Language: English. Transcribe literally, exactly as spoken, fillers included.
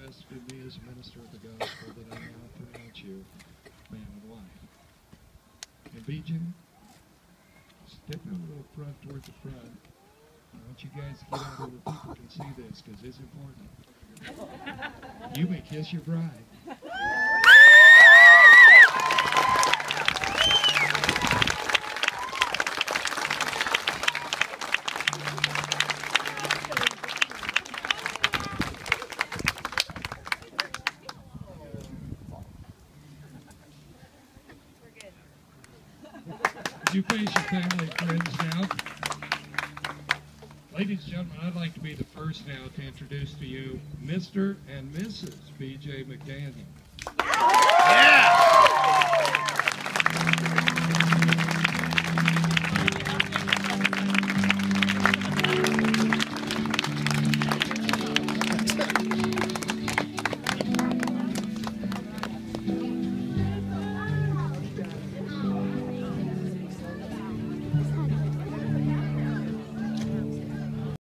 entrusted in me as a minister of the gospel that I now pronounce you man and wife. And B J, step a little front toward the front. I want you guys to get out where the people can see this because it's important. You may kiss your bride. Would you face your family and friends now? Ladies and gentlemen, I'd like to be the first now to introduce to you Mister and Missus B J McDaniel. Yeah!